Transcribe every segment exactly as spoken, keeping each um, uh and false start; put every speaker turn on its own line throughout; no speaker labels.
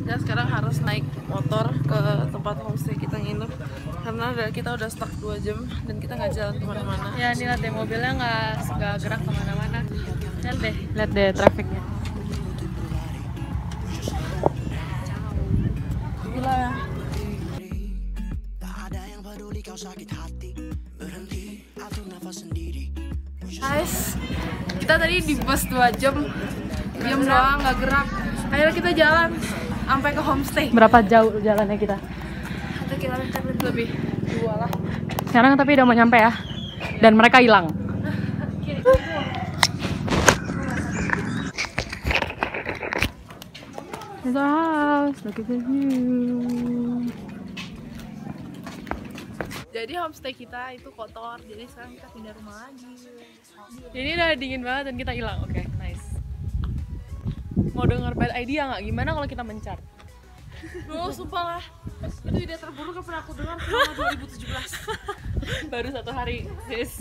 Kita sekarang harus naik motor ke tempat homestay kita nginep karena kita udah stuck dua jam dan kita nggak jalan kemana-mana.
Ya, ini lihat deh, mobilnya nggak nggak gerak kemana-mana. Lihat deh, lihat deh trafiknya.
Gila ya. Guys, kita tadi di bus dua jam, diam doang nggak gerak. Akhirnya kita jalan sampai ke homestay.
Berapa jauh jalannya kita?
Satu kilometer lebih, dua lah.
Sekarang tapi udah mau nyampe ya. Dan mereka hilang. It's our house. Look at the view.
Jadi homestay kita itu kotor, jadi sekarang kita pindah rumah lagi.
Ini udah dingin banget dan kita hilang. Oke, okay, nice. Mau denger bad idea nggak? Gimana kalau kita mencar?
Bro, sumpah lah. Itu ide terburuk yang pernah aku dengar selama dua ribu tujuh belas.
Baru satu hari, sis.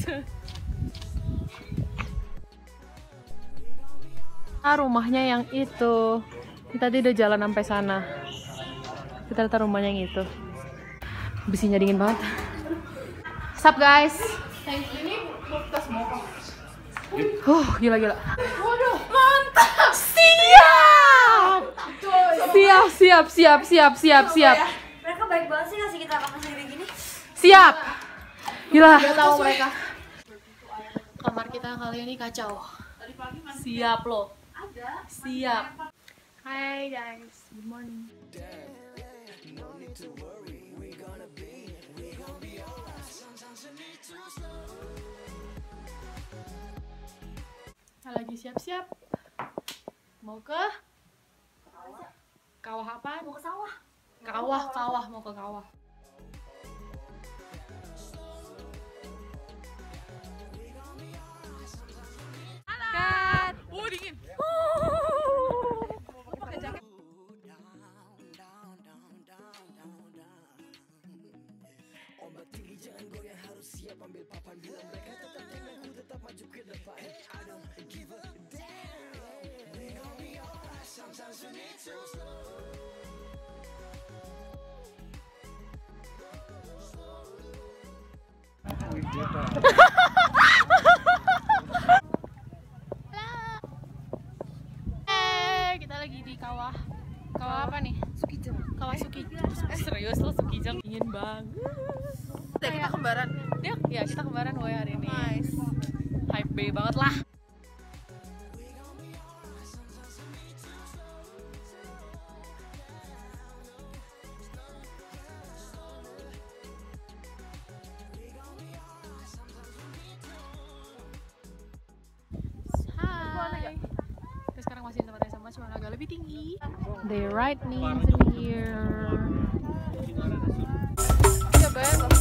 Ah, rumahnya yang itu. Tadi udah jalan sampai sana. Kita lihat rumahnya yang itu. Besinya dingin banget. Sup guys?
Ini bekas motor.
Huh, gila-gila.
Waduh, mantap.
Siap! Siap, siap, siap, siap, siap, siap.
Mereka baik banget sih ngasih kita makan kayak gini.
Siap. Gila.
Gak tahu mereka.
Kamar kita kali ini kacau. Siap loh. Siap. Hai guys, good morning. Kita lagi siap-siap. Mau ke kawah apa?
Mau ke sawah.
Kawah, kawah, mau ke kawah. Kat.
Oh, dingin.
Eh, kita lagi di kawah. Kawah apa nih?
Sukijang.
Kawah Sukijang. Eh, serius lo Sukijang? Dingin banget.
Ya, kita kembaran.
Ya, ya kita kembaran woy hari ini.
Nice.
Hype bay banget lah. Hai. Kita sekarang masih di tempat yang sama, cuma agak lebih tinggi. They ride me in here.
Iya, bayar loh.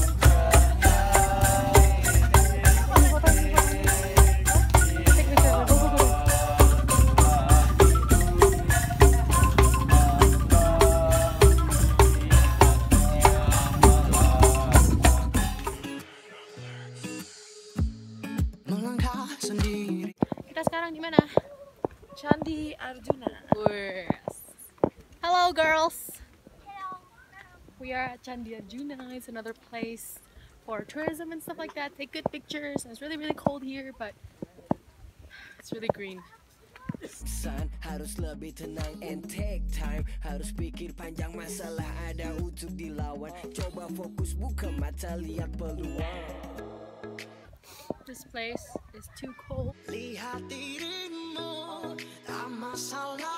Kita sekarang di mana?
Candi Arjuna.
Hello girls. We are at Candi Arjuna. It's another place for tourism and stuff like that. Take good pictures. And it's really really cold here, but it's really green.
Harus lebih tenang and take time. Harus pikir panjang, masalah ada untuk dilawan. Coba fokus, buka mata, lihat peluang.
This place is too cold.
Lihat dirimu, tak masalah.